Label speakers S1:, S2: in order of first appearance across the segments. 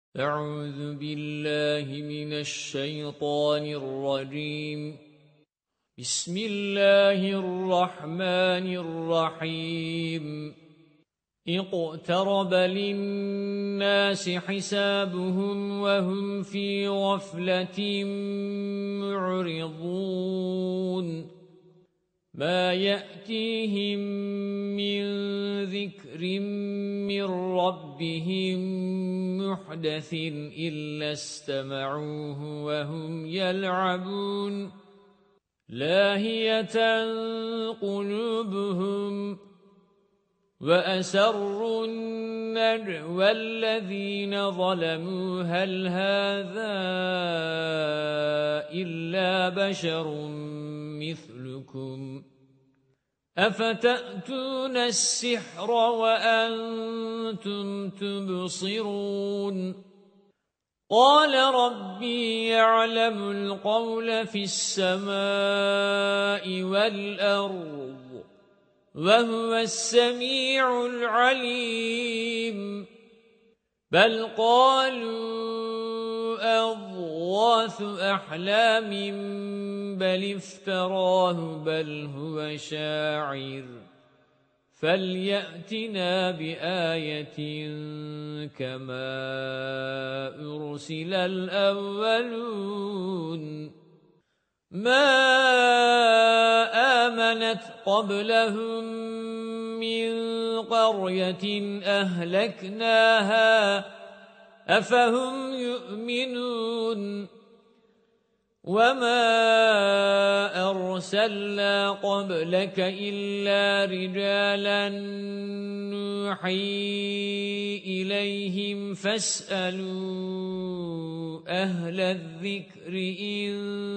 S1: أعوذ بالله من الشيطان الرجيم. بسم الله الرحمن الرحيم. اقترب للناس حسابهم وهم في غفلة معرضون. ما يأتيهم من ذكر من ربهم محدث إلا استمعوه وهم يلعبون لاهية قلوبهم وأسروا النجوى الذين ظلموا هل هذا إلا بشر مثلكم أفتأتون السحر وأنتم تبصرون قال ربي يعلم القول في السماء والأرض وهو السميع العليم بل قالوا أضغاث أحلام بل افتراه بل هو شاعر فليأتنا بآية كما أرسل الأولون ما آمنت قبلهم من قرية أهلكناها أفهم يؤمنون وما أرسلنا قبلك إلا رجالا نوحي إليهم فاسألوا أهل الذكر إن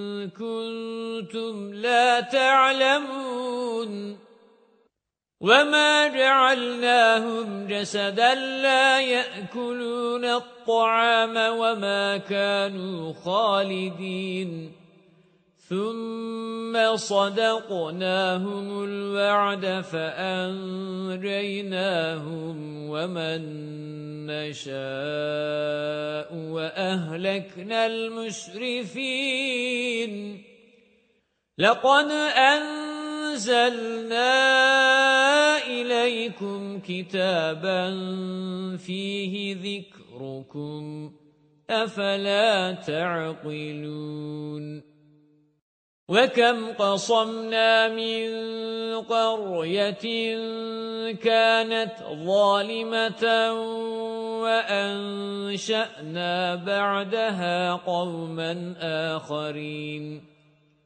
S1: كنتم لا تعلمون وما جعلناهم جسدا لا يأكلون الطعام وما كانوا خالدين ثم صدقناهم الوعد فأنجيناهم ومن نشاء وأهلكنا المسرفين لقد أنزلنا إليكم كتابا فيه ذكركم أفلا تعقلون وكم قصمنا من قرية كانت ظالمة وأنشأنا بعدها قوما آخرين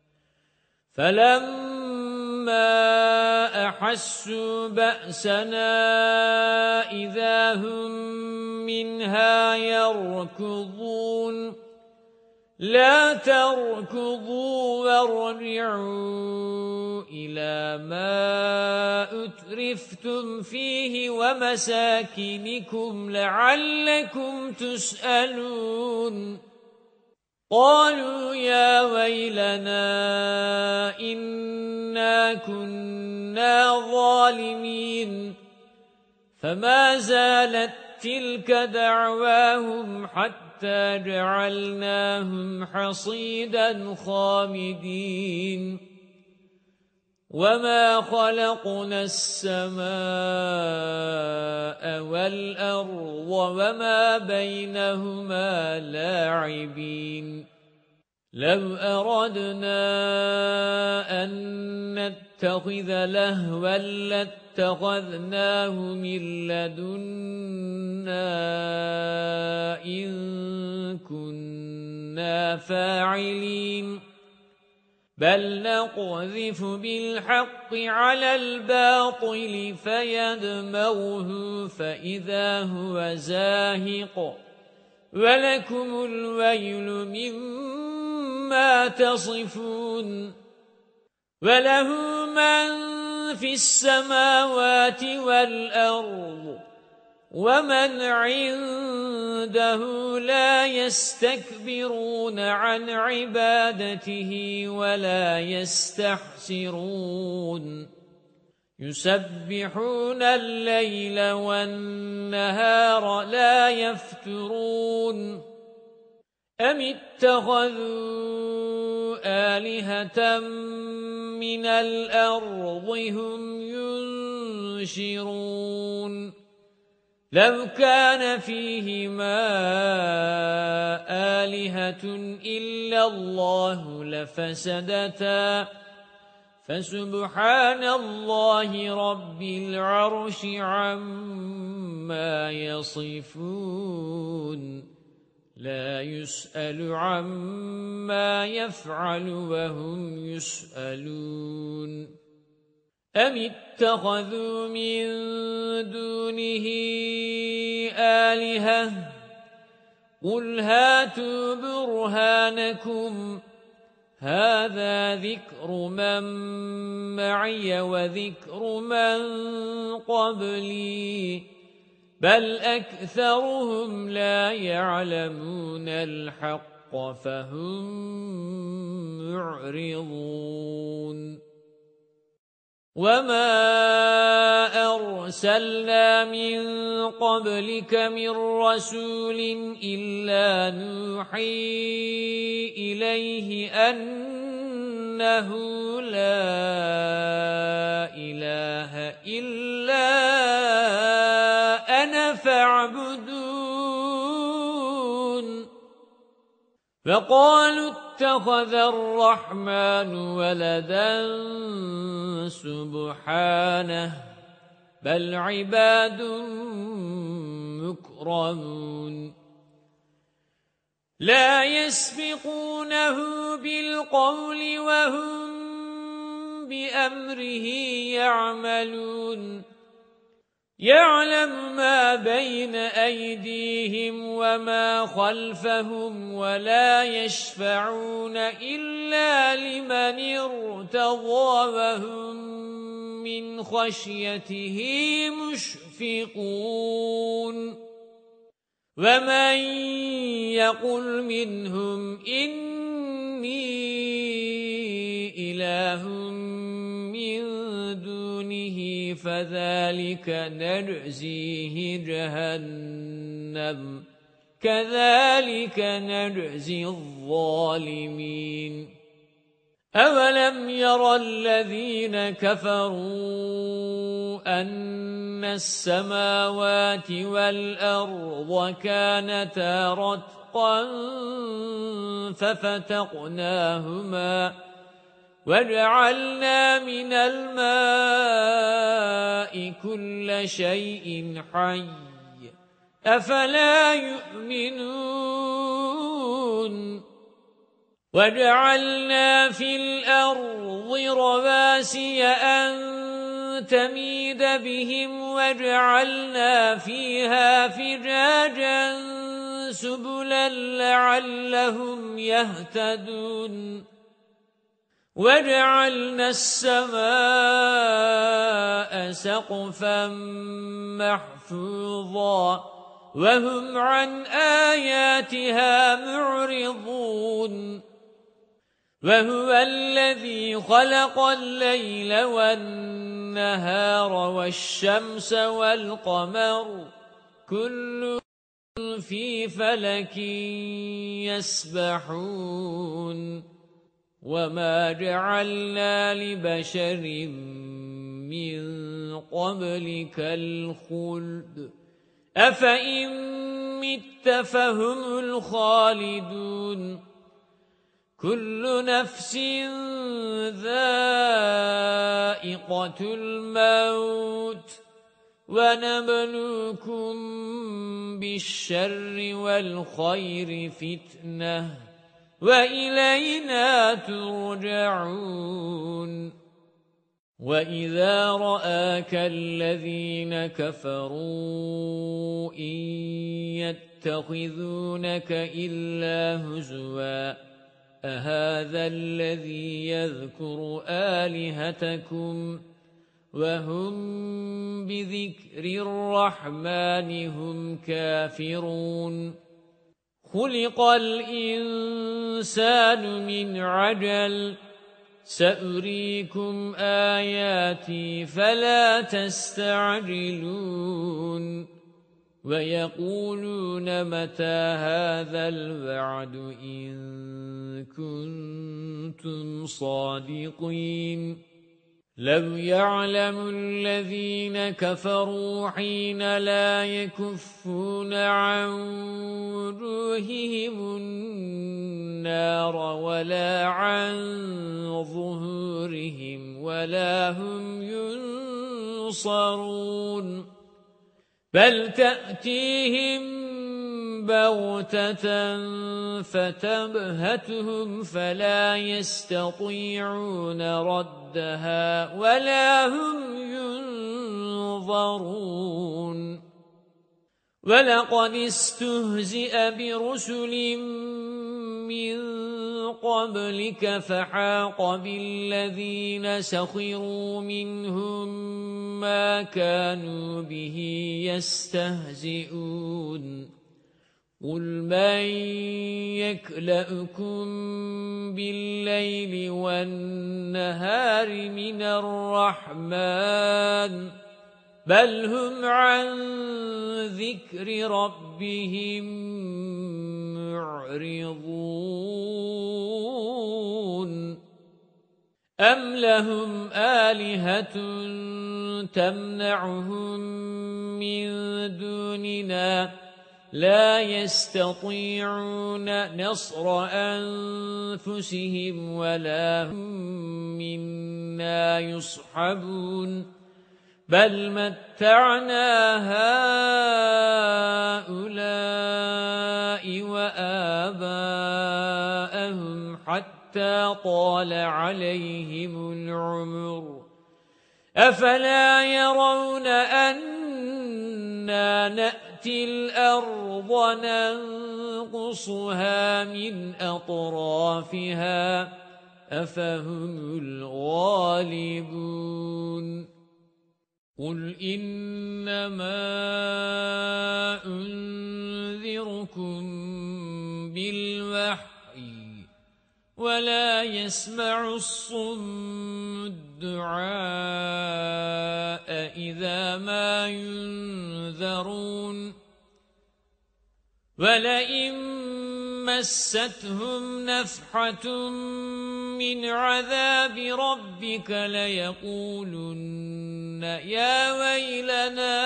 S1: فَلَمَّا أَحَسُّوا بَأْسَنَا إِذَا هُمْ مِنْهَا يَرْكُضُونَ لَا تَرْكُضُوا وَارْجِعُوا إِلَى مَا أُتْرِفْتُمْ فِيهِ وَمَسَاكِنِكُمْ لَعَلَّكُمْ تُسْأَلُونَ قالوا يا ويلنا إنا كنا ظالمين فما زالت تلك دعواهم حتى جعلناهم حصيدا خامدين وما خلقنا السماء والأرض وما بينهما لاعبين لو أردنا أن نتخذ لهوا لاتخذناه من لدنا إن كنا فاعلين بل نقذف بالحق على الباطل فيدمغه فإذا هو زاهق ولكم الويل مما تصفون وله من في السماوات والأرض ومن عنده لا يستكبرون عن عبادته ولا يستحسرون يسبحون الليل والنهار لا يفترون أم اتخذوا آلهة من الأرض هم ينشرون لو كان فيهما آلهة إلا الله لفسدتا فسبحان الله رب العرش عما يصفون لا يسأل عما يفعل وهم يسألون أم اتخذوا من دونه آلهة قل هاتوا برهانكم هذا ذكر من معي وذكر من قبلي بل أكثرهم لا يعلمون الحق فهم معرضون وما أرسلنا من قبلك من رسول إلا نوحي إليه أنه لا إله إلا أنا فاعبدون فقالوا اتخذ الرحمن ولدا سبحانه بل عباد مكرمون لا يسبقونه بالقول وهم بأمره يعملون يعلم ما بين أيديهم وما خلفهم ولا يشفعون إلا لمن ارتضى وهم من خشيته مشفقون ومن يقل منهم إني إله من دونه فذلك نجزيه جهنم كذلك نجزي الظالمين أولم يرى الذين كفروا أن السماوات والأرض كانتا رتقا ففتقناهما وجعلنا من الماء كل شيء حي أفلا يؤمنون وجعلنا في الأرض رواسي أن تميد بهم وجعلنا فيها فجاجا سبلا لعلهم يهتدون وجعلنا السماء سقفا محفوظا وهم عن آياتها معرضون وهو الذي خلق الليل والنهار والشمس والقمر كل في فلك يسبحون وما جعلنا لبشر من قبلك الخلد أفإن مت فهم الخالدون كل نفس ذائقة الموت ونبلوكم بالشر والخير فتنة وإلينا ترجعون وَإِذَا رَآكَ الَّذِينَ كَفَرُوا إِن يَتَّخِذُونَكَ إِلَّا هُزُوًا أَهَذَا الَّذِي يَذْكُرُ آلِهَتَكُمْ وَهُمْ بِذِكْرِ الرَّحْمَنِ هُمْ كَافِرُونَ خُلِقَ الْإِنسَانُ مِنْ عَجَلٍ سأريكم آياتي فلا تستعجلون ويقولون متى هذا الوعد إن كنتم صادقين لو يعلم الذين كفروا حين لا يكفون عن وجوههم النار ولا عن ظهورهم ولا هم ينصرون بل تأتيهم بغتة فتبهتهم فلا يستطيعون ردها ولا هم ينظرون ولقد استهزئ برسل من قبلك فحاق بالذين سخروا منهم ما كانوا به يستهزئون قل من يكلأكم بالليل والنهار من الرحمن بل هم عن ذكر ربهم معرضون أم لهم آلهة تمنعهم من دوننا لا يستطيعون نصر أنفسهم ولا هم منا يصحبون بل متعنا هؤلاء وآباءهم حتى طال عليهم العمر أفلا يرون أنا نأتي الأرض ننقصها من أطرافها أفهم الغالبون قل إنما أنذركم بالوحي ولا يسمع الصم الدعاء إذا ما ينذرون ولئن مستهم نفحة من عذاب ربك ليقولن يا ويلنا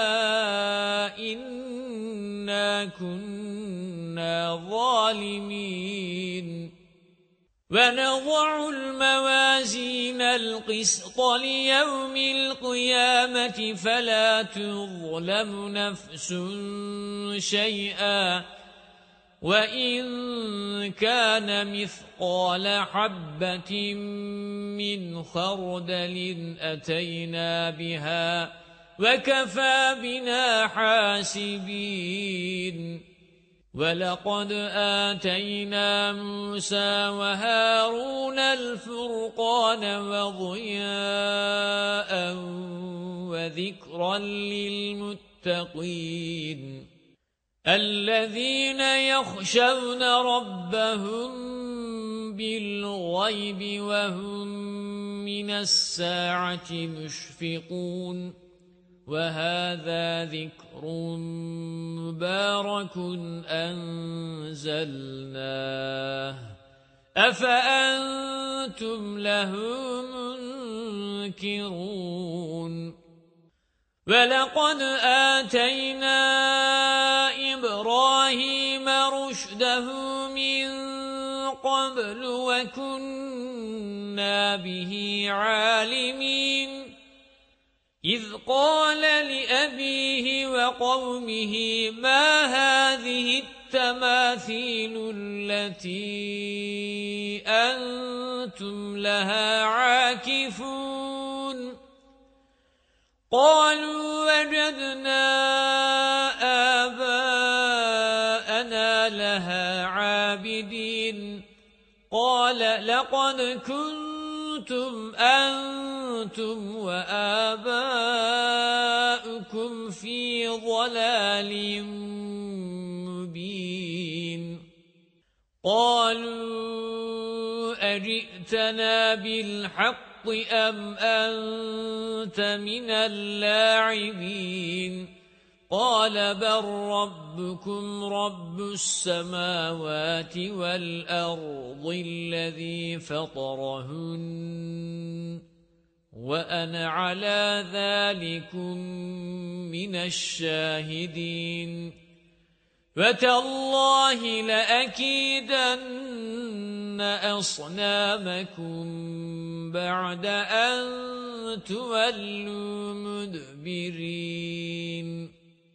S1: إنا كنا ظالمين ونضع الموازين القسط ليوم القيامة فلا تظلم نفس شيئا وَإِن كَانَ مِثْقَالَ حَبَّةٍ مِّنْ خَرْدَلٍ أَتَيْنَا بِهَا وَكَفَى بِنَا حَاسِبِينَ وَلَقَدْ آتَيْنَا مُوسَى وَهَارُونَ الْفُرْقَانَ وَضِيَاءً وَذِكْرًا لِّلْمُتَّقِينَ الَّذِينَ يَخْشَوْنَ رَبَّهُم بِالْغَيْبِ وَهُم مِّنَ السَّاعَةِ مُشْفِقُونَ وَهَذَا ذِكْرٌ مُبَارَكٌ أَنزَلْنَاهُ أَفَأَنتُمْ لَهُ مُنكِرُونَ وَلَقَدْ آتَيْنَا إِبْرَاهِيمَ رُشْدَهُ مِنْ قَبْلُ وَكُنَّا بِهِ عَالِمِينَ إِذْ قَالَ لِأَبِيهِ وَقَوْمِهِ مَا هَذِهِ التَّمَاثِيلُ الَّتِي أَنْتُمْ لَهَا عَاكِفُونَ قالوا وجدنا آباءنا لها عابدين قال لقد كنتم أنتم وآباؤكم في ضلال مبين قالوا أجئتنا بالحق أم أنت من اللاعبين قال بل ربكم رب السماوات والأرض الذي فطرهن وأنا على ذلكم من الشاهدين فتالله لأكيدن أصنامكم بعد أن تولوا مدبرين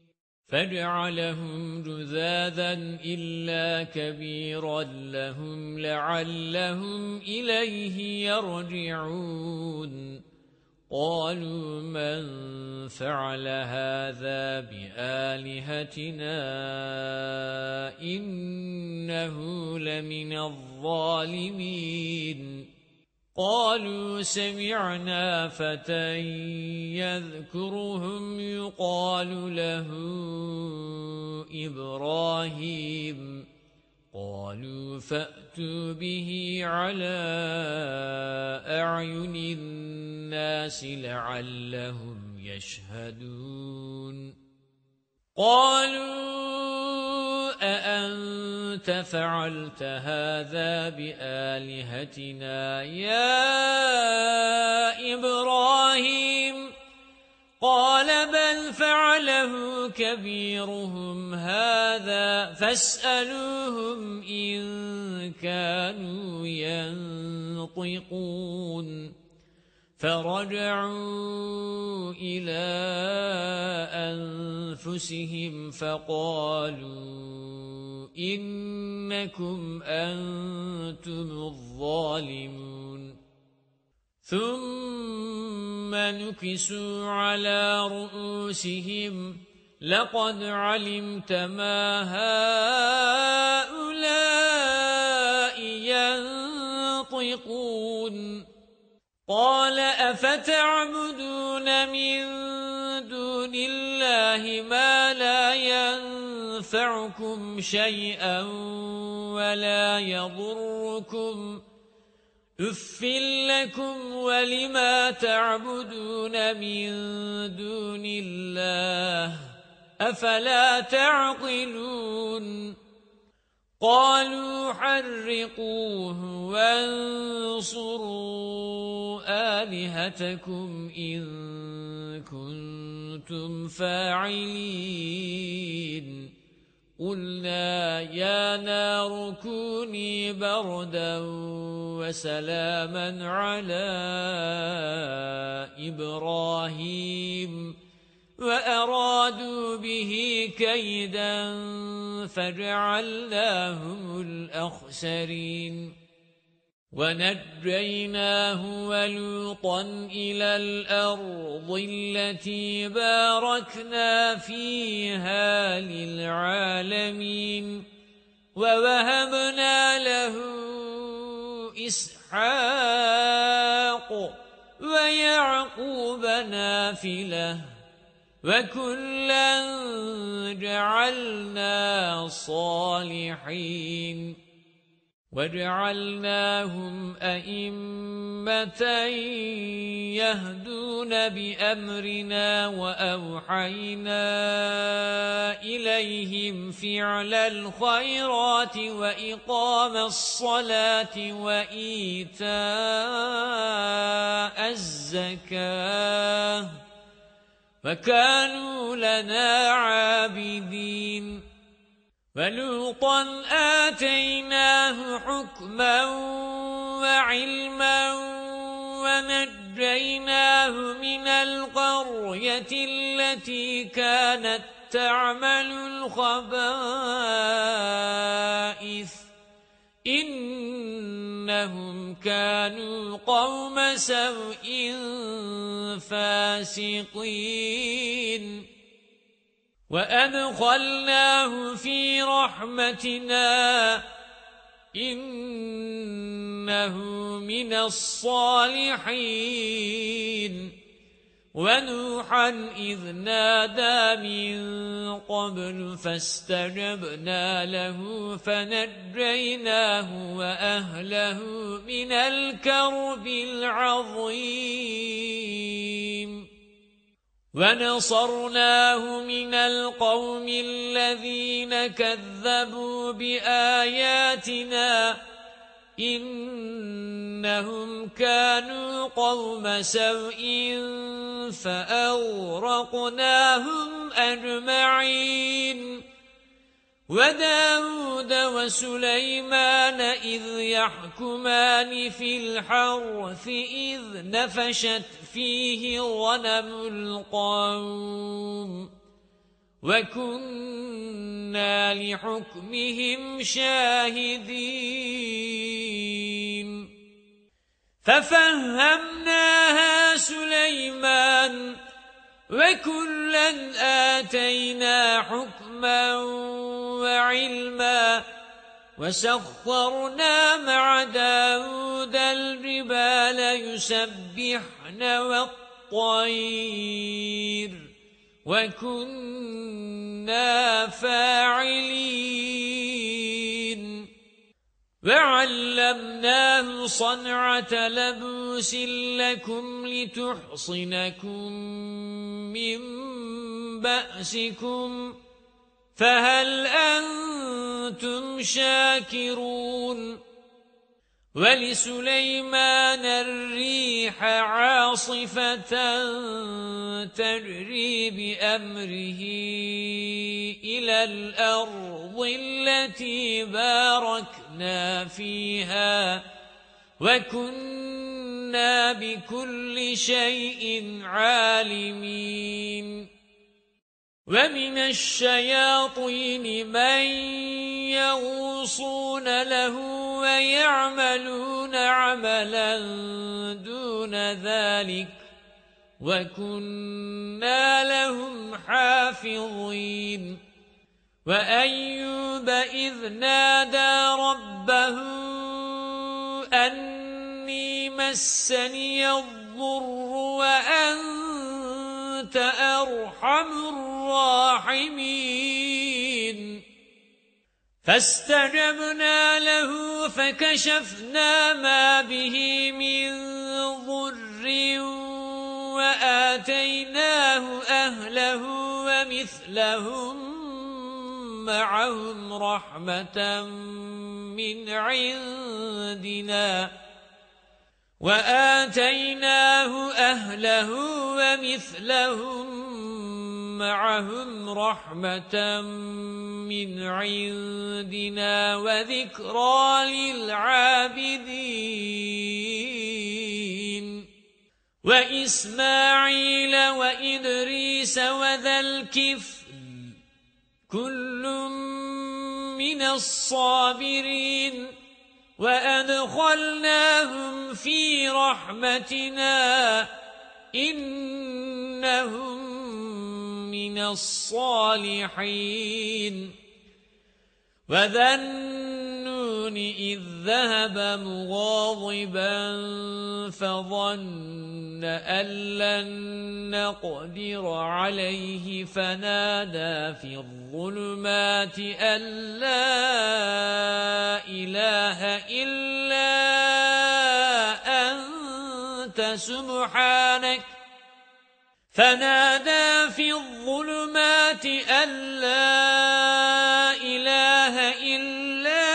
S1: فجعلهم جذاذا إلا كبيرا لهم لعلهم إليه يرجعون قالوا من فعل هذا بآلهتنا إنه لمن الظالمين قالوا سمعنا فتى يذكرهم يقال له إبراهيم قالوا فأتوا به على أعين الناس لعلهم يشهدون قالوا أأنت فعلت هذا بآلهتنا يا إبراهيم قال بل فعله كبيرهم هذا فاسألوهم إن كانوا ينطقون فرجعوا إلى أنفسهم فقالوا إنكم أنتم الظالمون ثم نكسوا على رؤوسهم لقد علمت ما هؤلاء ينطقون قال أفتعبدون من دون الله ما لا ينفعكم شيئا ولا يضركم أُفٍّ لكم ولما تعبدون من دون الله أفلا تعقلون قالوا حرقوه وانصروا آلهتكم إن كنتم فاعلين قلنا يا نار كوني بردا وسلاما على إبراهيم وأرادوا به كيدا فجعلناهم الأخسرين ونجيناه ولوطا إلى الأرض التي باركنا فيها للعالمين ووهبنا له إسحاق ويعقوب نافلة وكلا جعلنا صالحين وجعلناهم أئمة يهدون بأمرنا وأوحينا إليهم فعل الخيرات وإقام الصلاة وإيتاء الزكاة وكانوا لنا عابدين ولوطا آتيناه حكما وعلما ونجيناه من القرية التي كانت تعمل الخبائث إنهم كانوا قوم سوء فاسقين وأدخلناه في رحمتنا إنه من الصالحين ونوحا إذ نادى من قبل فاستجبنا له فنجيناه وأهله من الكرب العظيم ونصرناه من القوم الذين كذبوا بآياتنا إنهم كانوا قوم سوء فأغرقناهم أجمعين وداود وسليمان إذ يحكمان في الحرث إذ نفشت فيه غنم القوم وكنا لحكمهم شاهدين ففهمناها سليمان وكلا آتينا حكما وعلما وسخرنا مع داود الجبال يسبحن والطير وكنا فاعلين وعلمناه صنعة لبوس لكم لتحصنكم من بأسكم فهل أنتم شاكرون ولسليمان الريح عاصفة تجري بأمره إلى الأرض التي باركنا فيها وكنا بكل شيء عالمين ومن الشياطين من يغوصون له ويعملون عملا دون ذلك وكنا لهم حافظين وأيوب إذ نادى ربه أني مسني الضر وأنت أرحم الراحمين فاستجبنا له فكشفنا ما به من ضر وآتيناه أهله ومثلهم معهم رحمة من عندنا وآتيناه أهله ومثلهم معهم رحمة من عندنا وذكرى للعابدين وإسماعيل وإدريس وذا الكفل كل من الصابرين وأدخلناهم في رحمتنا إنهم من الصالحين وذا النون إذ ذهب مغاضبا فظن أن لن نقدر عليه فنادى في الظلمات أن لا إله إلا أنت سبحانك فنادى في الظلمات أن لا إله إلا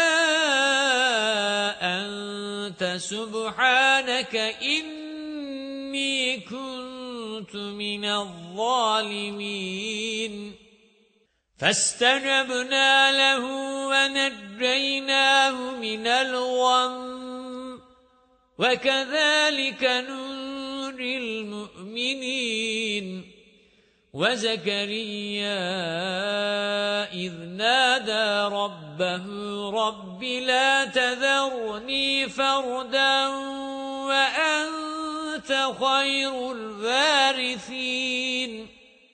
S1: أنت سبحانك إني كنت من الظالمين فاستجبنا له ونجيناه من الغم وكذلك ننجي المؤمنين وزكريا إذ نادى ربه رب لا تذرني فردا وأنت خير الوارثين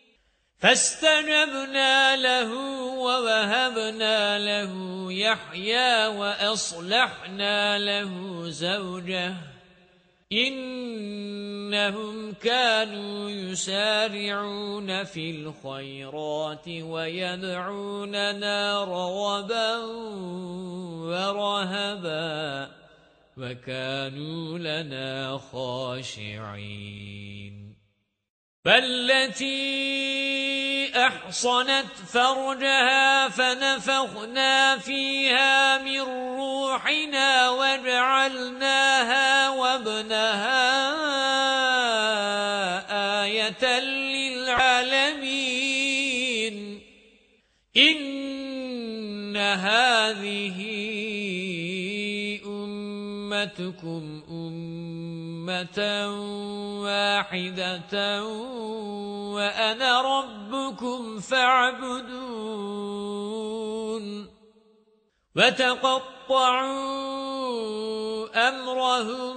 S1: فاستجبنا له ووهبنا له يحيى وأصلحنا له زوجه إنهم كانوا يسارعون في الخيرات ويدعوننا رغبا ورهبا وكانوا لنا خاشعين فالتي أحصنت فرجها فنفخنا فيها من روحنا وجعلناها وابنها آية للعالمين إن هذه أمتكم أمة واحدة وأنا ربكم فاعبدون وتقطعوا أمرهم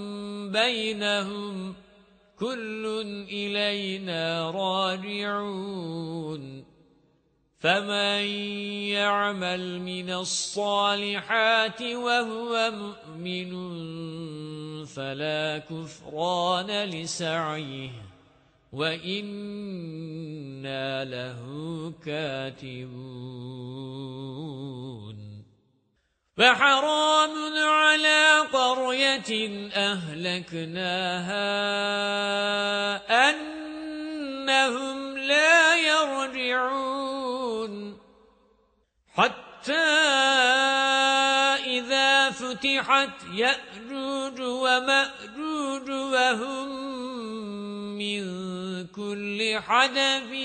S1: بينهم كل إلينا راجعون فمن يعمل من الصالحات وهو مؤمن فلا كفران لسعيه وإنا له كاتبون فحرام على قرية أهلكناها أنهم لا يرجعون حتى إذا فتحت يأجوج ومأجوج وهم من كل حدب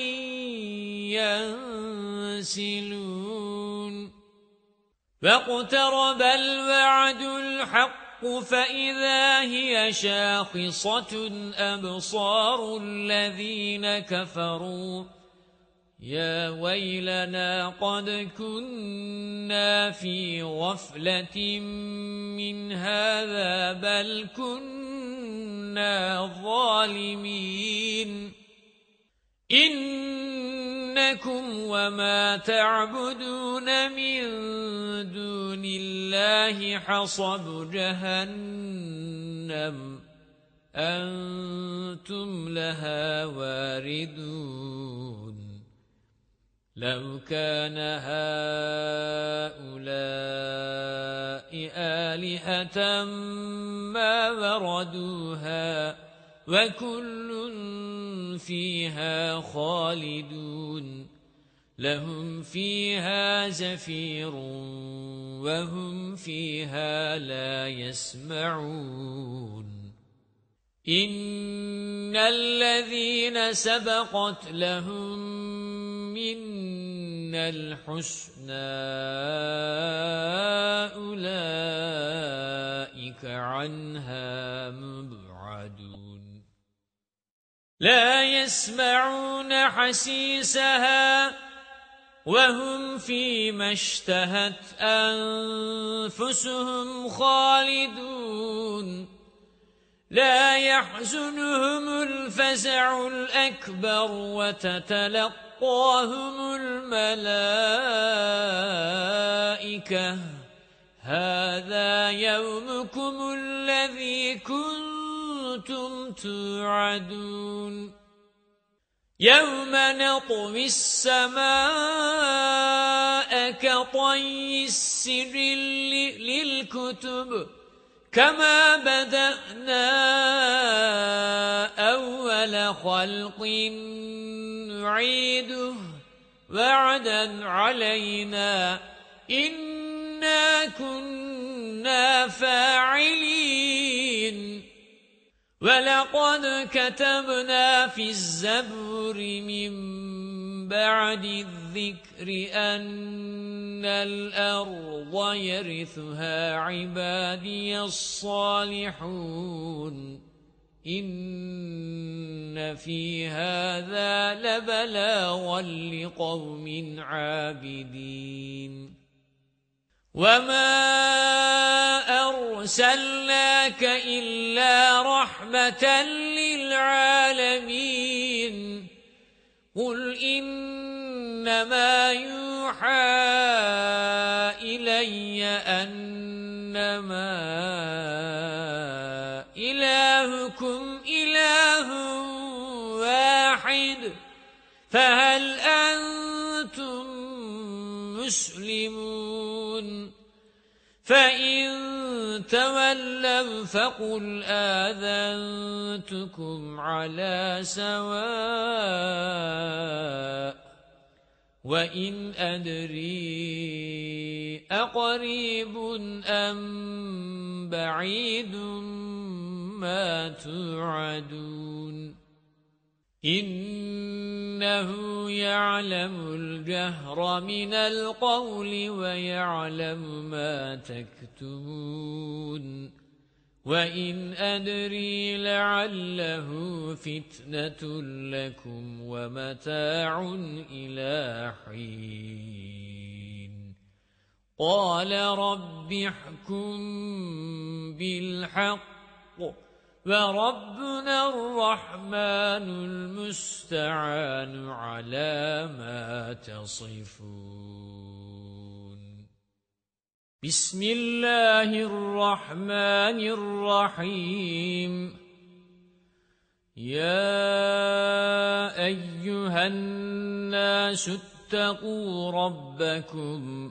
S1: ينسلون فاقترب الوعد الحق فإذا هي شاخصة أبصار الذين كفروا يا ويلنا قد كنا في غفلة من هذا بل كنا ظالمين إنكم وما تعبدون من دون الله حصب جهنم أنتم لها واردون لو كان هؤلاء آلهة ما وردوها وكل فيها خالدون لهم فيها زفير وهم فيها لا يسمعون إن الذين سبقت لهم منا الحسنى أولئك عنها مبعدون لا يسمعون حسيسها وهم فيما اشتهت أنفسهم خالدون لا يحزنهم الفزع الأكبر وتتلقاهم الملائكة هذا يومكم الذي كنتم توعدون يوم نطوي السماء كطي السجل للكتب كما بدأنا أول خلق نعيده وعدا علينا إنا كنا فاعلين ولقد كتبنا في الزبور من بعد الذكر أن الأرض يرثها عبادي الصالحون إن في هذا لبلاغا لقوم عابدين وما أرسلناك إلا رحمة للعالمين قل إنما يوحى إلي أنما إله فهل أنتم مسلمون فإن تولوا فقل آذنتكم على سواء وإن أدري أقريب أم بعيد ما توعدون إنه يعلم الجهر من القول ويعلم ما تكتمون وإن أدري لعله فتنة لكم ومتاع إلى حين قال رب احكم بالحق وربنا الرحمن المستعان على ما تصفون بسم الله الرحمن الرحيم يا أيها الناس اتقوا ربكم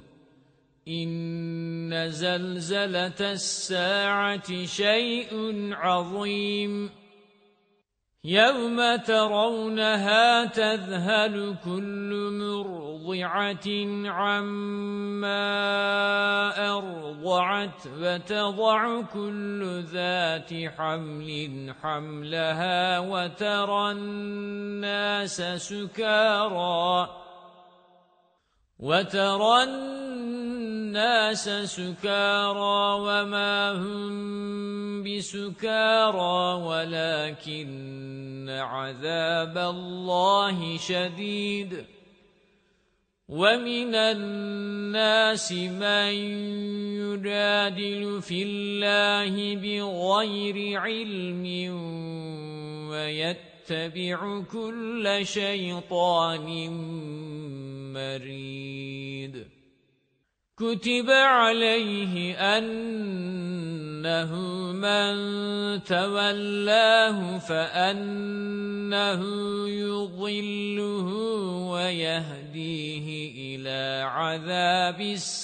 S1: إن زلزلة الساعة شيء عظيم يوم ترونها تذهل كل مرضعة عما أرضعت وتضع كل ذات حمل حملها وترى الناس سكارى وما هم بسكارى ولكن عذاب الله شديد ومن الناس من يجادل في الله بغير علم ويتبع كل شيطان مريد كتب عليه أنه من تولاه فأنه يضله ويهديه إلى عذاب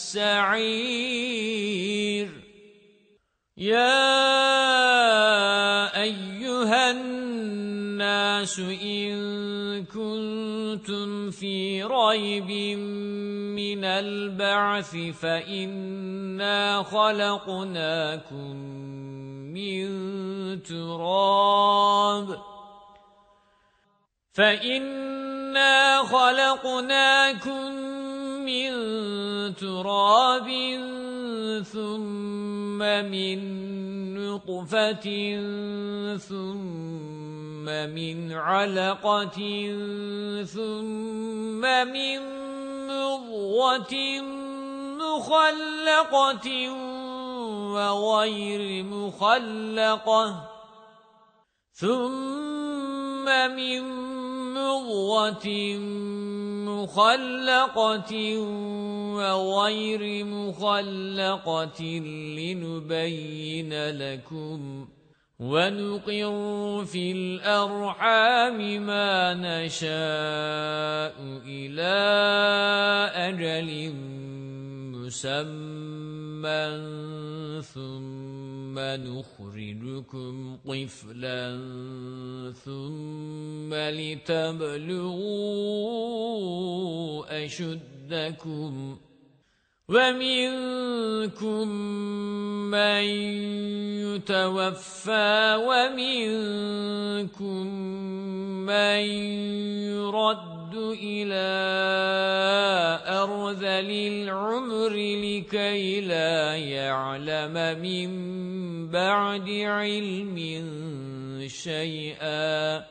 S1: السعير يا أيها الناس إن كنتم في ريب من البعث فإنا خلقناكم من تراب ثم من نطفة ثم من علقة ثم من مضغة مخلقة وغير مخلقة ثم من مضغة مخلقة وغير مخلقة لنبين لكم ونقر في الأرحام ما نشاء إلى أجل مسمى ثم نخرجكم طفلا ثم لتبلغوا أشدكم ومنكم من يتوفى ومنكم من يرد إلى أرذل العمر لكي لا يعلم من بعد علم شيئا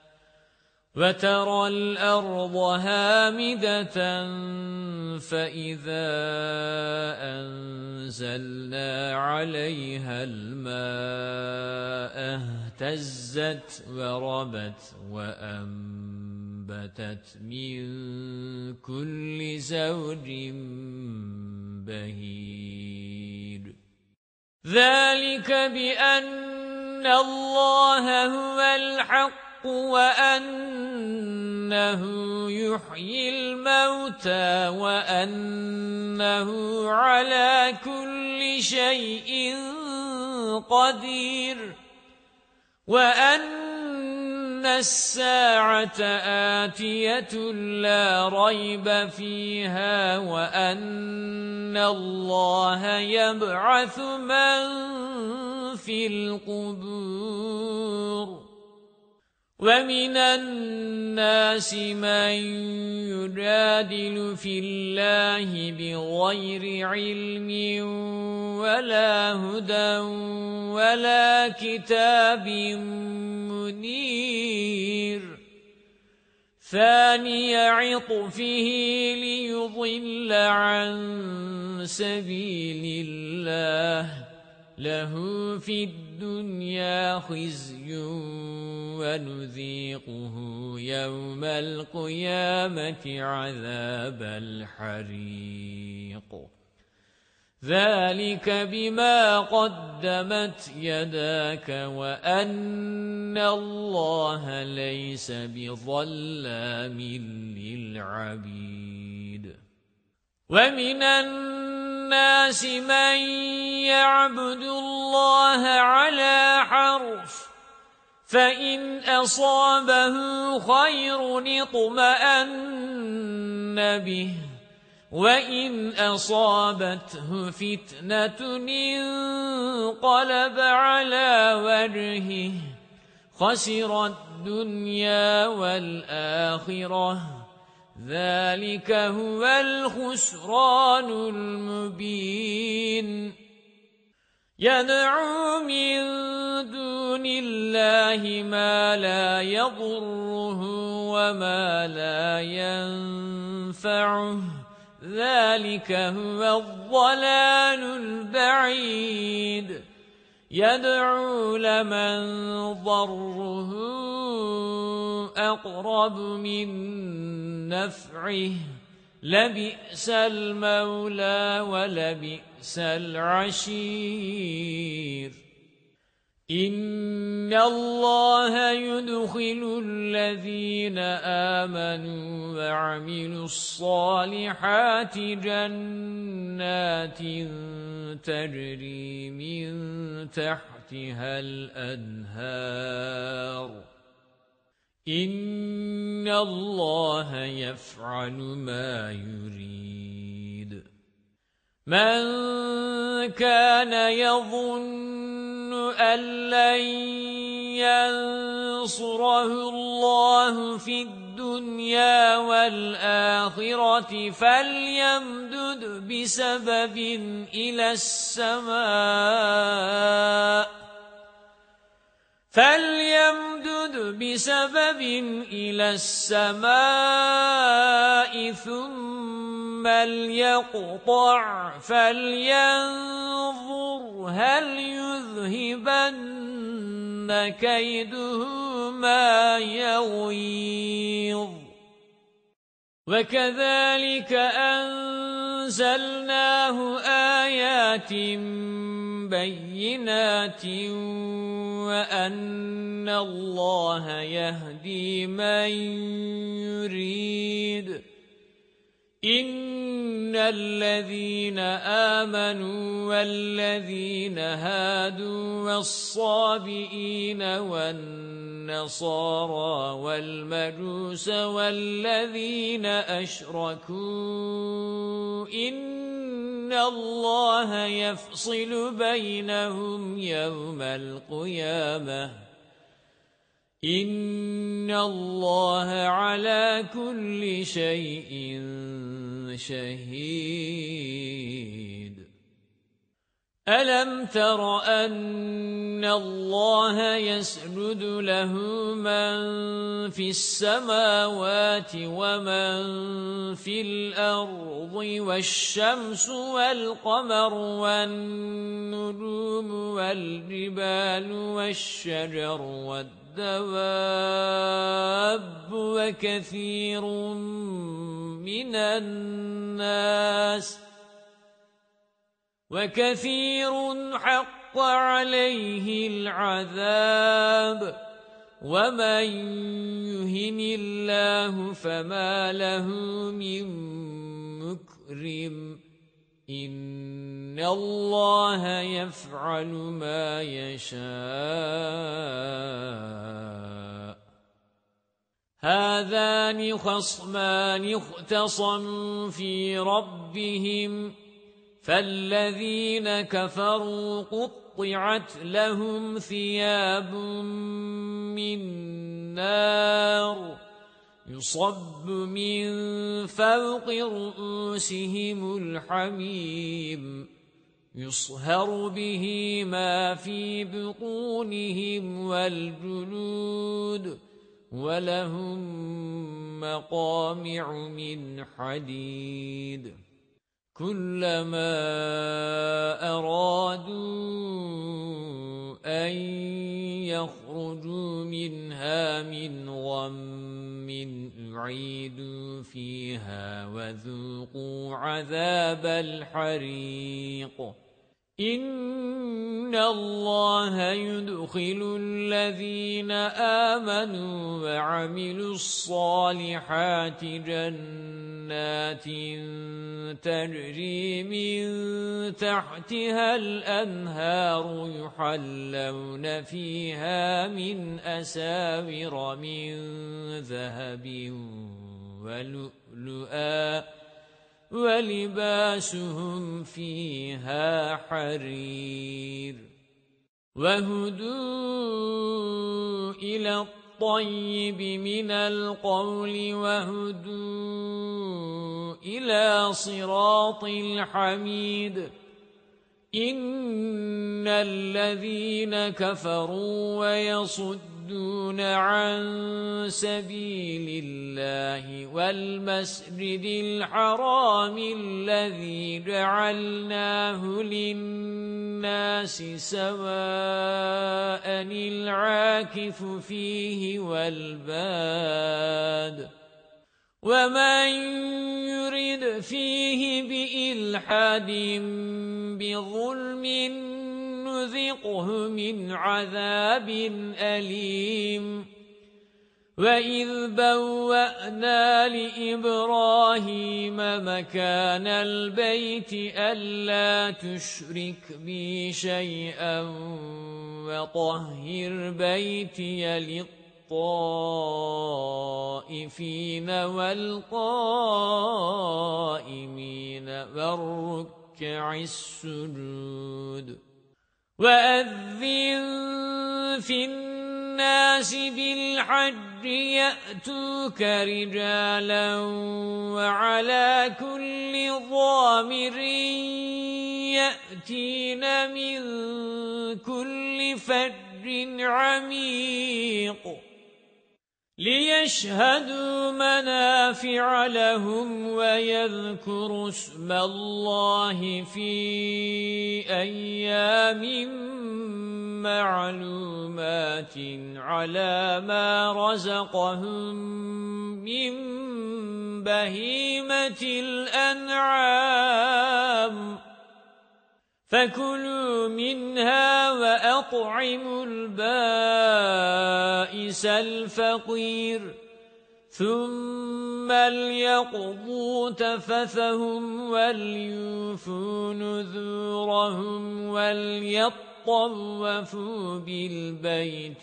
S1: وترى الأرض هامدة فإذا أنزلنا عليها الماء اهتزت وربت وأنبتت من كل زوج بهيج ذلك بأن الله هو الحق وأنه يحيي الموتى وأنه على كل شيء قدير وأن الساعة آتية لا ريب فيها وأن الله يبعث من في القبور ومن الناس من يجادل في الله بغير علم ولا هدى ولا كتاب منير ثاني عطفه ليضل عن سبيل الله له في الدنيا خزي ونذيقه يوم القيامة عذاب الحريق ذلك بما قدمت يداك وأن الله ليس بظلام للعبيد ومن الناس من يعبد الله على حرف فإن أصابه خير اطمأن به وإن أصابته فتنة انقلب على وجهه خسر الدنيا والآخرة ذلك هو الخسران المبين يدعو من دون الله ما لا يضره وما لا ينفعه ذلك هو الضلال البعيد يدعو لمن ضره أقرب من نفعه لبئس المولى ولبئس العشير إن الله يدخل الذين آمنوا وعملوا الصالحات جنات تجري من تحتها الأنهار إن الله يفعل ما يريد من كان يظن أن لن ينصره الله في الدنيا والآخرة فليمدد بسبب إلى السماء ثم ليقطع فلينظر هل يذهبن كيده ما يغيظ وكذلك أنزلناه آيات بينات وأن الله يهدي من يريد إن الذين آمنوا والذين هادوا والصابئين والنصارى والمجوس والذين أشركوا إن الله يفصل بينهم يوم القيامة إن الله على كل شيء شهيد ألم تر أن الله يسجد له من في السماوات ومن في الأرض والشمس والقمر والنجوم والجبال والشجر والدواب وكثير من الناس وكثير حق عليه العذاب وَمَن يُهِنِ اللَّهُ فَمَا لَهُ مِن مُّكْرِمٍ إِنَّ اللَّهَ يَفْعَلُ مَا يَشَاءُ هَذَانِ خَصْمَانِ اخْتَصَمُوا فِي رَبِّهِمْ فَالَّذِينَ كَفَرُوا قُطِّعَتْ لَهُمْ ثِيَابٌ مِّن نَّارٍ يُصَبُّ مِن فَوْقِ رُءُوسِهِمُ الْحَمِيمُ يُصْهَرُ بِهِ مَا فِي بُطُونِهِمْ وَالْجُلُودُ وَلَهُم مَّقَامِعُ مِنْ حَدِيدٍ كُلَّمَا أَرَادُوا أَن يَخْرُجُوا مِنْهَا مِنْ غَمٍّ أُعِيدُوا فِيهَا وَذُوقُوا عَذَابَ الْحَرِيقِ إِنَّ اللَّهَ يُدْخِلُ الَّذِينَ آمَنُوا وَعَمِلُوا الصَّالِحَاتِ جَنَّاتٍ تَجْرِي مِن تَحْتِهَا الْأَنْهَارُ يُحَلَّوْنَ فِيهَا مِنْ أَسَاوِرَ مِن ذَهَبٍ وَلُؤْلُؤًا وَلِبَاسُهُمْ فِيهَا حَرِيرٌ وَهُدُوا إِلَى الطَّيِّبِ مِنَ الْقَوْلِ وَهُدُوا إِلَى صِرَاطِ الْحَمِيدِ إِنَّ الَّذِينَ كَفَرُوا وَيَصُدُّونَ عَن سَبِيلِ اللَّهِ وَالْمَسْجِدِ الْحَرَامِ الَّذِي جَعَلْنَاهُ لِلنَّاسِ سَوَاءً الْعَاكِفُ فِيهِ وَالْبَادِ وَمَن يُرِدْ فِيهِ بِإِلْحَادٍ بِظُلْمٍ نُذِقْهُ مِنْ عَذَابٍ أَلِيمٍ وَإِذْ بَوَّأْنَا لِإِبْرَاهِيمَ مَكَانَ الْبَيْتِ أَلَّا تُشْرِكْ بِي شَيْئًا وَطَهِّرْ بَيْتِيَ لِلطَّائِفِينَ وَالْقَائِمِينَ وَالرُّكَّعِ السُّجُودِ وَأَذِّن فِي النَّاسِ بِالْحَجِّ يَأْتُوكَ رِجَالًا وَعَلَى كُلِّ ضَامِرٍ يَأْتِينَ مِنْ كُلِّ فَجٍّ عَمِيقٍ لِيَشْهَدُوا مَنَافِعَ لَهُمْ وَيَذْكُرُوا اسْمَ اللَّهِ فِي أَيَّامٍ مَّعْلُومَاتٍ عَلَى مَا رَزَقَهُم مِّن بَهِيمَةِ الْأَنْعَامِ فَكُلُوا مِنْهَا وَأَطْعِمُوا الْبَائِسَ الْفَقِيرَ ثُمَّ لْيَقْضُوا تَفَثَهُمْ وَلْيُوفُوا نُذُورَهُمْ وَلْيَطَّوَّفُوا بِالْبَيْتِ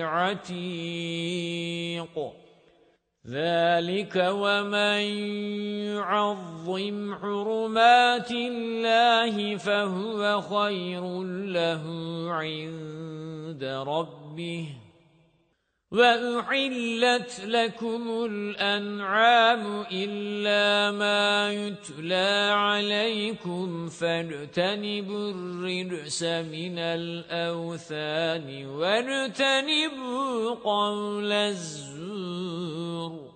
S1: الْعَتِيقِ ذَلِكَ وَمَن يُعَظِّمْ حُرُمَاتِ اللَّهِ فَهُوَ خَيْرٌ لَّهُ عِندَ رَبِّهِ وَأُحِلَّتْ لَكُمُ الْأَنْعَامُ إِلَّا مَا يُتْلَى عَلَيْكُمْ فَاجْتَنِبُوا الرِّجْسَ مِنَ الْأَوْثَانِ وَاجْتَنِبُوا قَوْلَ الزُّورِ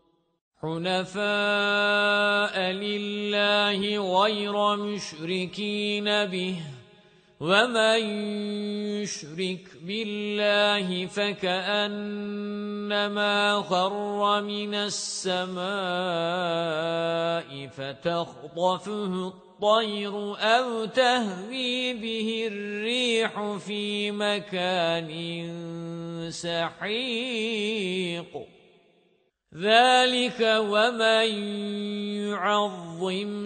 S1: حُنَفَاءَ لِلَّهِ غَيْرَ مُشْرِكِينَ بِهِ وَمَن يُشْرِكْ بِاللَّهِ فَكَأَنَّمَا خَرَّ مِنَ السَّمَاءِ فَتَخْطَفُهُ الطَّيْرُ أَوْ تَهْوِي بِهِ الرِّيحُ فِي مَكَانٍ سحيق ذلك ومن يعظم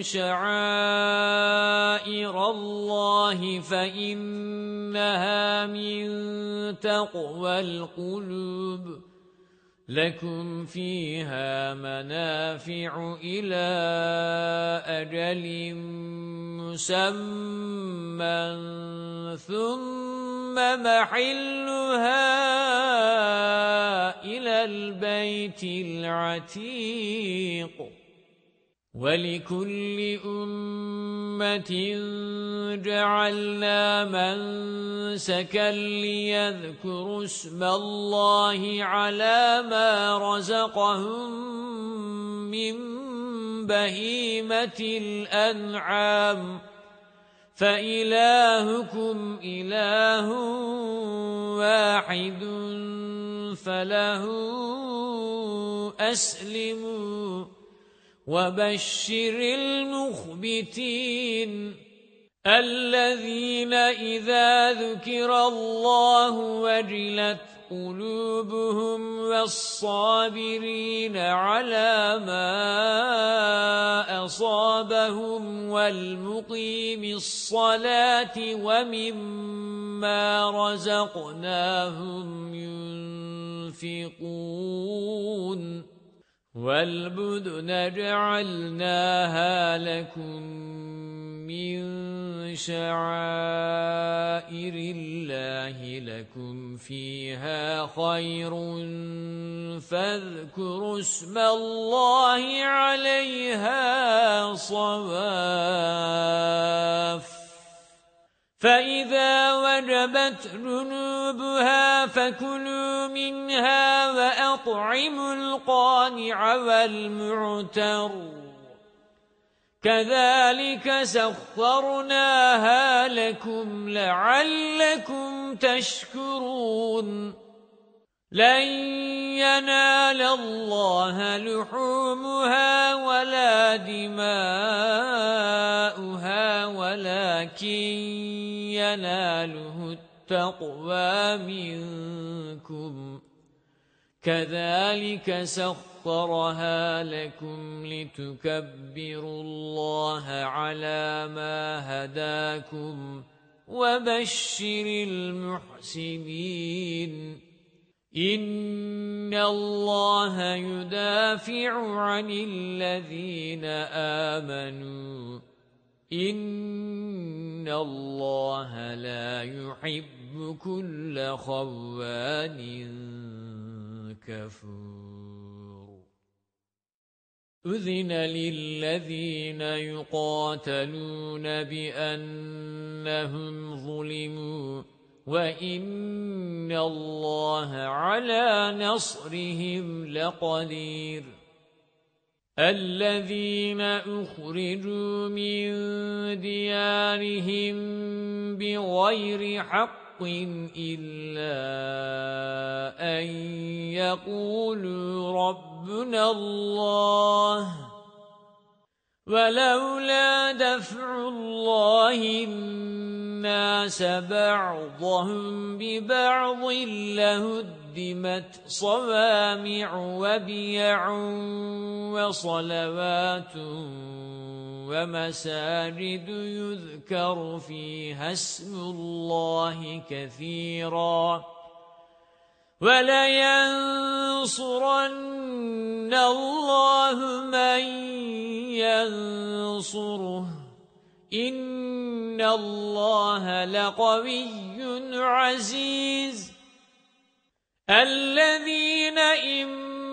S1: شعائر الله فإنها من تقوى القلوب لكم فيها منافع إلى أجل مسمى ثم محلها إلى البيت العتيق ولكل أمة جعلنا منسكا ليذكروا اسم الله على ما رزقهم من بهيمة الأنعام فإلهكم إله واحد فله أسلموا وبشر المخبتين الذين إذا ذكر الله وجلت قلوبهم والصابرين على ما أصابهم والمقيم الصلاة ومما رزقناهم ينفقون وَالْبُدْنَ جَعَلْنَاهَا لَكُمْ مِنْ شَعَائِرِ اللَّهِ لَكُمْ فِيهَا خَيْرٌ فَاذْكُرُوا اسْمَ اللَّهِ عَلَيْهَا صَوَافَّ فَإِذَا وَجَبَتْ جُنُوبُهَا فَكُلُوا مِنْهَا وَأَطْعِمُوا الْقَانِعَ وَالْمُعْتَرَّ كَذَلِكَ سَخَّرْنَاهَا لَكُمْ لَعَلَّكُمْ تَشْكُرُونَ لَنْ يَنَالَ اللَّهَ لُحُومُهَا وَلَا دِمَاؤُهَا وَلَكِنْ يَنَالُهُ التَّقْوَى مِنْكُمْ كَذَلِكَ سَخَّرَهَا لَكُمْ لِتُكَبِّرُوا اللَّهَ عَلَى مَا هَدَاكُمْ وَبَشِّرِ الْمُحْسِنِينَ إِنَّ اللَّهَ يُدَافِعُ عَنِ الَّذِينَ آمَنُوا إِنَّ اللَّهَ لَا يُحِبُّ كُلَّ خَوَّانٍ كَفُورٍ أُذِنَ لِلَّذِينَ يُقَاتَلُونَ بِأَنَّهُمْ ظُلِمُوا وَإِنَّ اللَّهَ عَلَى نَصْرِهِمْ لَقَدِيرٌ الَّذِينَ أُخْرِجُوا مِنْ دِيَارِهِمْ بِغَيْرِ حَقٍّ إِلَّا أَنْ يَقُولُوا رَبُّنَا اللَّهُ وَلَوْلَا دَفْعُ اللَّهِ النَّاسَ بَعْضَهُمْ بِبَعْضٍ لَهُدِّمَتْ صَوَامِعُ وَبِيَعٌ وَصَلَوَاتٌ وَمَسَاجِدُ يُذْكَرُ فِيهَا اسْمُ اللَّهِ كَثِيرًا وَلَيَنصُرَنَّ اللَّهُ مَن يَنصُرُهُ إِنَّ اللَّهَ لَقَوِيٌّ عَزِيزٌ الَّذِينَ إِن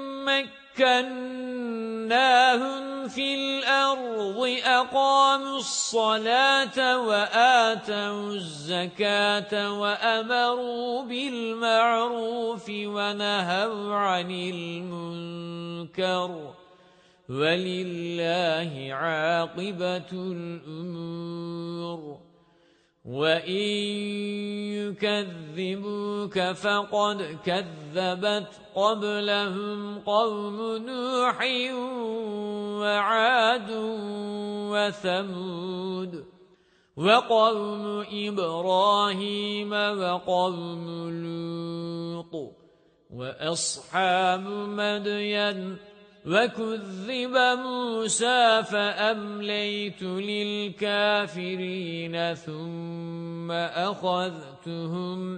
S1: مَّكَّنَّاهُمْ فِي الْأَرْضِ أَقَامُوا الصَّلَاةَ وَآتَوُا الزَّكَاةَ وَأَمَرُوا بِالْمَعْرُوفِ وَنَهَوْا عَنِ الْمُنكَرِ وَلِلَّهِ عَاقِبَةُ الْأُمُورِ وَإِن يُكَذِّبُوكَ فَقَدْ كَذَّبَتْ قَبْلَهُمْ قَوْمُ نُوحٍ وَعَادٌ وَثَمُودُ وقوم إبراهيم وقوم لوط وأصحاب مدين وكذب موسى فأمليت للكافرين ثم أخذتهم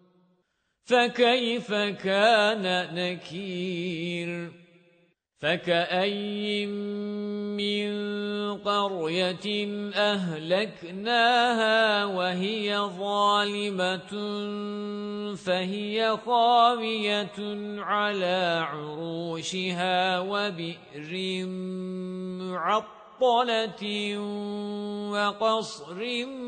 S1: فكيف كان نكير فكأي من قرية أهلكناها وهي ظالمة فهي خاوية على عروشها وبئر معطلة وقصر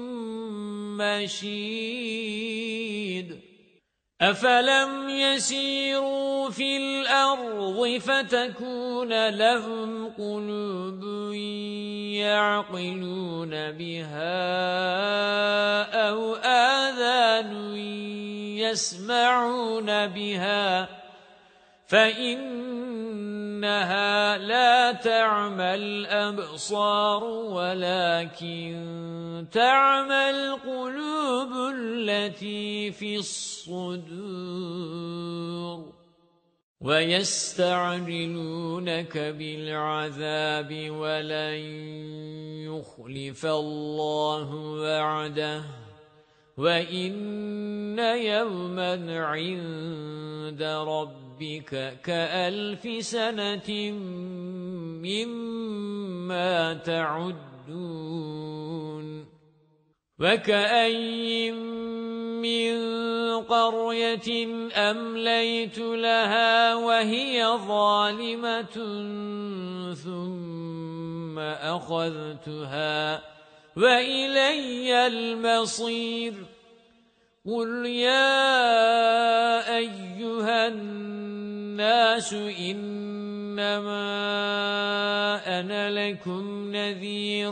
S1: مشيد أفلم يسيروا في الأرض فتكون لهم قلوب يعقلون بها أو آذان يسمعون بها فإنها لا تعمى الأبصار ولكن تعمى القلوب التي في الصدور ويستعجلونك بالعذاب ولن يخلف الله وعده وإن يوما عند ربك كألف سنة مما تعدون وكأي من قرية أمليت لها وهي ظالمة ثم أخذتها وإلي المصير قل يا أيها الناس إنما أنا لكم نذير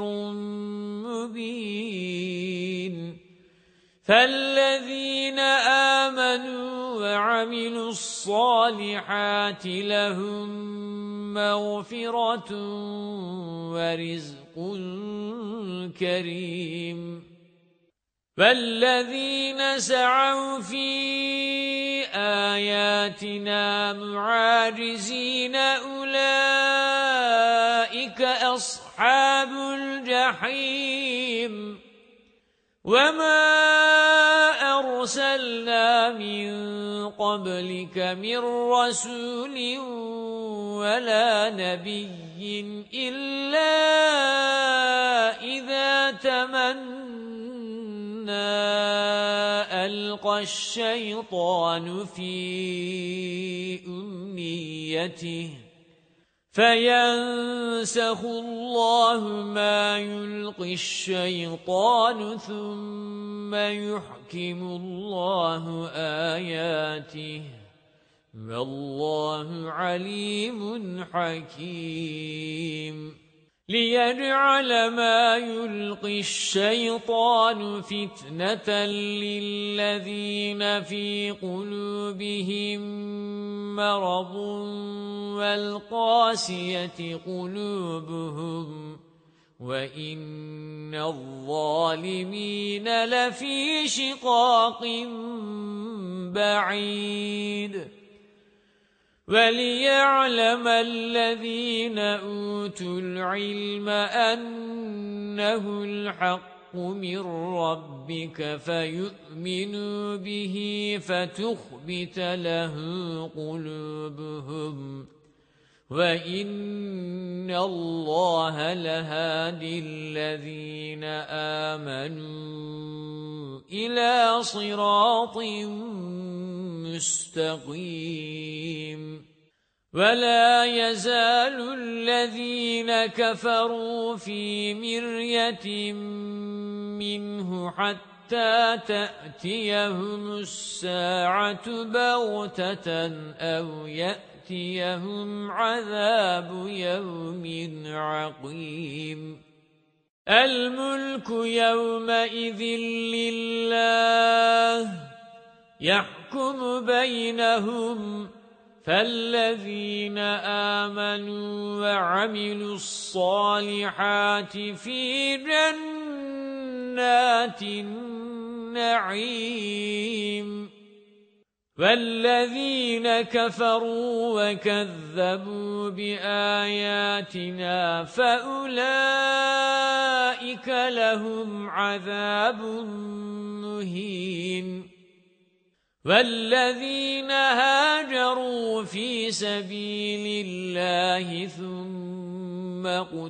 S1: مبين فالذين آمنوا وعملوا الصالحات لهم مغفرة ورزق كريم والذين سعوا في آياتنا معاجزين أولئك أصحاب الجحيم وما أرسلنا من قبلك من رسول ولا نبي إلا إذا تمنى ألقى الشيطان في أمنيته فينسخ الله ما يلقي الشيطان ثم يحكم الله آياته والله عليم حكيم ليجعل ما يلقي الشيطان فتنة للذين في قلوبهم مرض والقاسية قلوبهم وإن الظالمين لفي شقاق بعيد وليعلم الذين أوتوا العلم أنه الحق من ربك فيؤمنوا به فتخبت له قلوبهم وَإِنَّ اللَّهَ لَهَادِي الَّذِينَ آمَنُوا إِلَى صِرَاطٍ مُسْتَقِيمٍ وَلَا يَزَالُ الَّذِينَ كَفَرُوا فِي مِرْيَةٍ مِّنْهُ حَتَّى تَأْتِيَهُمُ السَّاعَةُ بَغْتَةً أَوْ يَأْتِيَهُمْ عَذَابُ يَوْمٍ عَقِيمٍ الْمُلْكُ يَوْمَئِذٍ لِلَّهِ يَحْكُمُ بَيْنَهُمْ فَالَّذِينَ آمَنُوا وَعَمِلُوا الصَّالِحَاتِ فِي جَنَّاتِ جنات النعيم والذين كفروا وكذبوا بآياتنا فأولئك لهم عذاب مهين والذين هاجروا في سبيل الله ثم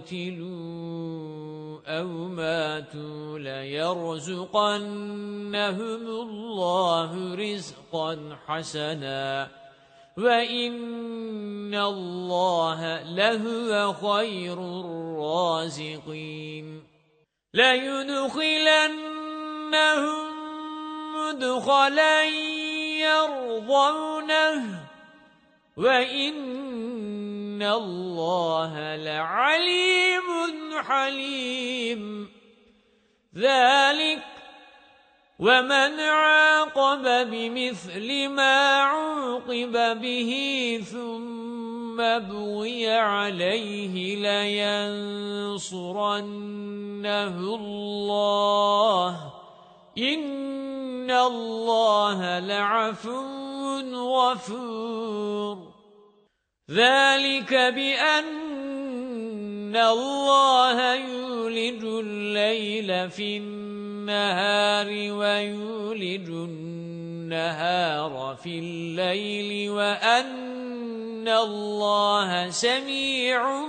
S1: قتلوا أو ماتوا ليرزقنهم الله رزقا حسنا وإن الله لهو خير الرازقين ليدخلنهم مدخلا يرضونه وَإِنَّ اللَّهَ لَعَلِيمٌ حَلِيمٌ ذَلِكَ وَمَنْ عَاقَبَ بِمِثْلِ مَا عُوقِبَ بِهِ ثُمَّ بُغِيَ عَلَيْهِ لَيَنصُرَنَّهُ اللَّهُ إِنَّ اللَّهَ لَعَفُوٌّ غَفُورٌ ذَلِكَ بِأَنَّ اللَّهَ يُولِجُ اللَّيْلَ فِي النَّهَارِ وَيُولِجُ النَّهَارَ فِي اللَّيْلِ وَأَنَّ اللَّهَ سَمِيعٌ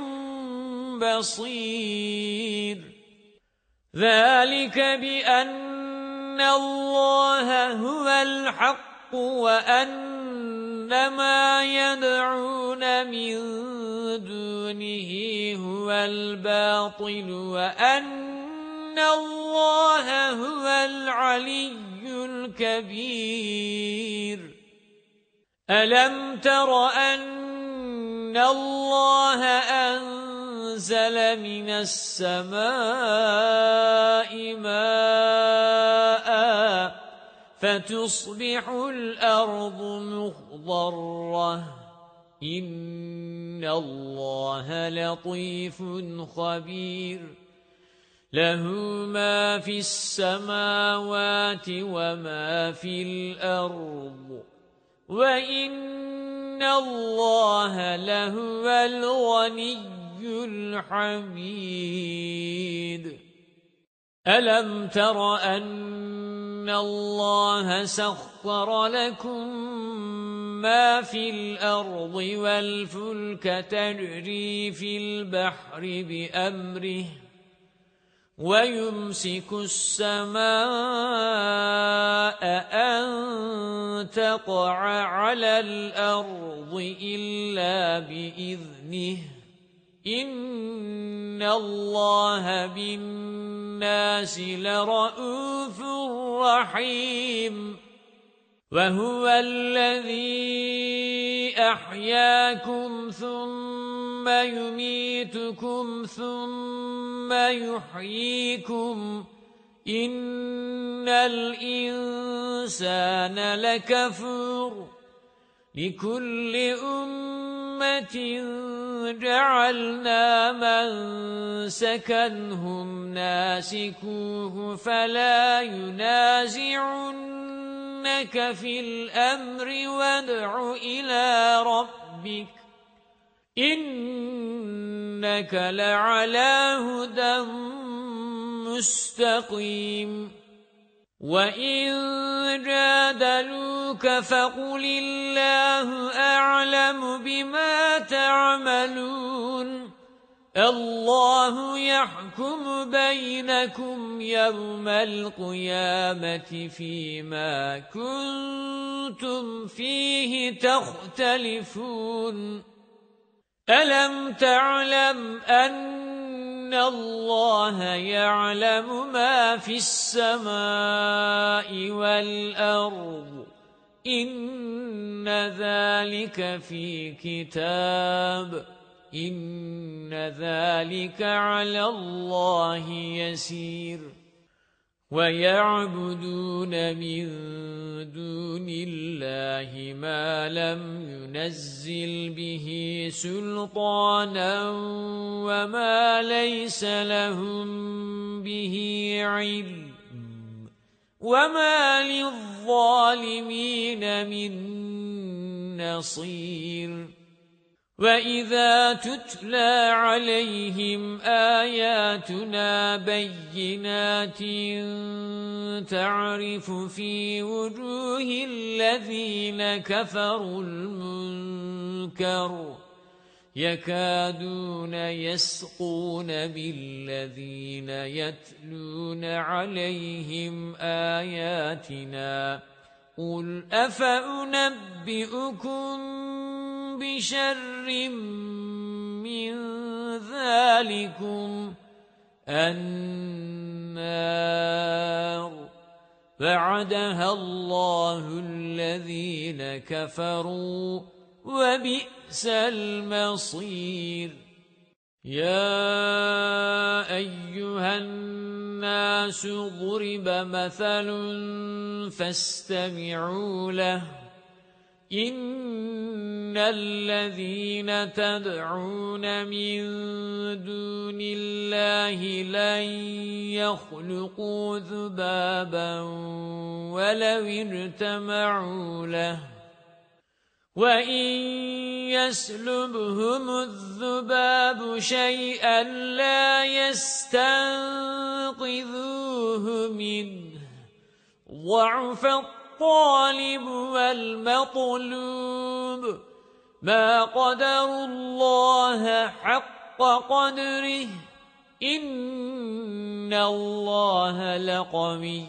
S1: بَصِيرٌ ذَلِكَ بِأَنَّ اللَّهَ هُوَ الْحَقُّ وَأَنَّ مَا يَدْعُونَ مِن دُونِهِ هُوَ الْبَاطِلُ وَأَنَّ اللَّهَ هُوَ الْعَلِيُّ الْكَبِيرُ أَلَمْ تَرَ أَنَّ اللَّهَ أَنزَلَ مِنَ السَّمَاءِ مَاءً فَتُصْبِحُ الْأَرْضُ مُخْضَرَّةً إِنَّ اللَّهَ لَطِيفٌ خَبِيرٌ لَهُ مَا فِي السَّمَاوَاتِ وَمَا فِي الْأَرْضِ وَإِنَّ اللَّهَ لَهُوَ الْغَنِيُّ الْحَمِيدُ أَلَمْ تَرَ أَنَّ اللَّهَ سَخَّرَ لَكُم مَّا فِي الْأَرْضِ وَالْفُلْكَ تَجْرِي فِي الْبَحْرِ بِأَمْرِهِ وَيُمْسِكُ السَّمَاءَ أَن تَقَعَ عَلَى الْأَرْضِ إِلَّا بِإِذْنِهِ إِنَّ اللَّهَ بِالنَّاسِ لَرَءُوفٌ رَحِيمٌ وَهُوَ الَّذِي أَحْيَاكُمْ ثُمَّ يُمِيتُكُمْ ثُمَّ يُحْيِيكُمْ إِنَّ الْإِنسَانَ لَكَفُورٌ لِكُلِّ أُمَّةٍ جَعَلْنَا مَنسَكًا هُمْ نَاسِكُوهُ فَلَا يُنَازِعُنَّكَ فِي الْأَمْرِ وَادْعُ إِلَى رَبِّكَ إِنَّكَ لَعَلَى هُدًى مُسْتَقِيمٍ وَإِن جَادَلُوكَ فَقُلِ اللَّهُ أَعْلَمُ بِمَا تَعْمَلُونَ اللَّهُ يَحْكُمُ بَيْنَكُمْ يَوْمَ الْقِيَامَةِ فِيمَا كُنتُمْ فِيهِ تَخْتَلِفُونَ أَلَمْ تَعْلَمْ أَنَّ اللَّهَ يَعْلَمُ مَا فِي السَّمَاءِ وَالْأَرْضِ إِنَّ ذَلِكَ فِي كِتَابٍ إِنَّ ذَلِكَ عَلَى اللَّهِ يَسِيرٌ وَيَعْبُدُونَ مِن دُونِ اللَّهِ مَا لَمْ يُنَزِّلْ بِهِ سُلْطَانًا وَمَا لَيْسَ لَهُم بِهِ عِلْمٌ وَمَا لِلظَّالِمِينَ مِن نَّصِيرٍ وَإِذَا تُتْلَى عَلَيْهِمْ آيَاتُنَا بَيِّنَاتٍ تَعْرِفُ فِي وُجُوهِ الَّذِينَ كَفَرُوا الْمُنكَرَ يَكَادُونَ يَسْقُونَ بِالَّذِينَ يَتْلُونَ عَلَيْهِمْ آيَاتِنَا قُلْ أَفَأُنَبِّئُكُم بِشَرٍّ مِّن ذَلِكُمْ النَّارُ وَعَدَهَا اللَّهُ الَّذِينَ كَفَرُوا وَبِئْسَ الْمَصِيرُ يَا أَيُّهَا النَّاسُ ضُرِبَ مَثَلٌ فَاسْتَمِعُوا لَهُ إِنَّ الَّذِينَ تَدْعُونَ مِن دُونِ اللَّهِ لَن يَخْلُقُوا ذُبَابًا وَلَوِ اجْتَمَعُوا لَهُ وَإِن يَسْلُبْهُمُ الذُّبَابُ شَيْئًا لَّا يَسْتَنقِذُوهُ مِنْهُ ضَعْفَ الطَّالِبِ وَالْمَطْلُوبِ مَا قَدَرُوا اللَّهَ حَقَّ قَدْرِهِ إِنَّ اللَّهَ لَقَوِيٌّ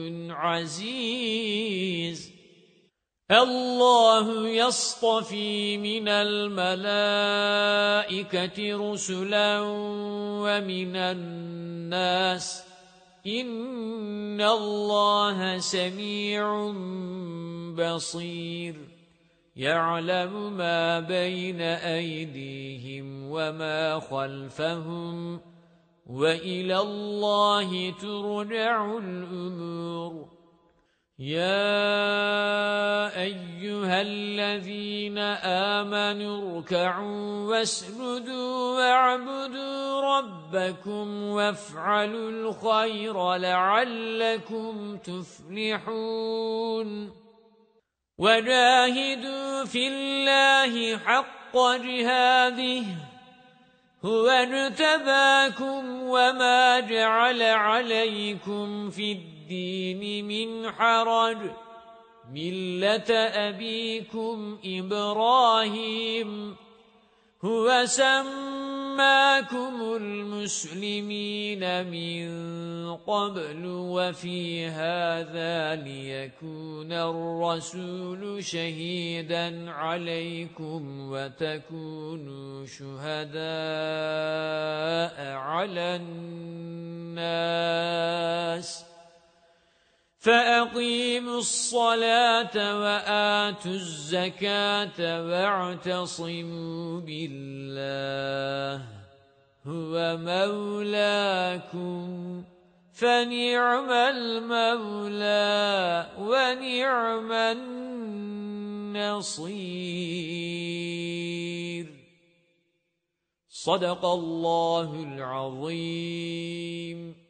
S1: عَزِيزٌ اللَّهُ يَصْطَفِي مِنَ الْمَلَائِكَةِ رُسُلًا وَمِنَ النَّاسِ إِنَّ اللَّهَ سَمِيعٌ بَصِيرٌ يَعْلَمُ مَا بَيْنَ أَيْدِيهِمْ وَمَا خَلْفَهُمْ وَإِلَى اللَّهِ تُرْجَعُ الْأُمُورُ يَا أَيُّهَا الَّذِينَ آمَنُوا ارْكَعُوا وَاسْجُدُوا وَاعْبُدُوا رَبَّكُمْ وَافْعَلُوا الْخَيْرَ لَعَلَّكُمْ تُفْلِحُونَ وَجَاهِدُوا فِي اللَّهِ حَقَّ جِهَادِهِ هُوَ اجْتَبَاكُمْ وَمَا جَعَلَ عَلَيْكُمْ فِي الدِّينِ مِنْ حَرَجٍ مِلَّةَ أَبِيكُمْ إِبْرَاهِيمَ هُوَ سَمَّاكُمُ الْمُسْلِمِينَ مِنْ قَبْلُ وَفِي هَذَا لِيَكُونَ الرَّسُولُ شَهِيدًا عَلَيْكُمْ وَتَكُونُوا شُهَدَاءَ عَلَى النَّاسِ فَأَقِيمُوا الصَّلَاةَ وَآتُوا الزَّكَاةَ وَاعْتَصِمُوا بِاللَّهِ هُوَ مَوْلَاكُمْ فَنِعْمَ الْمَوْلَى وَنِعْمَ النَّصِيرُ صدق الله العظيم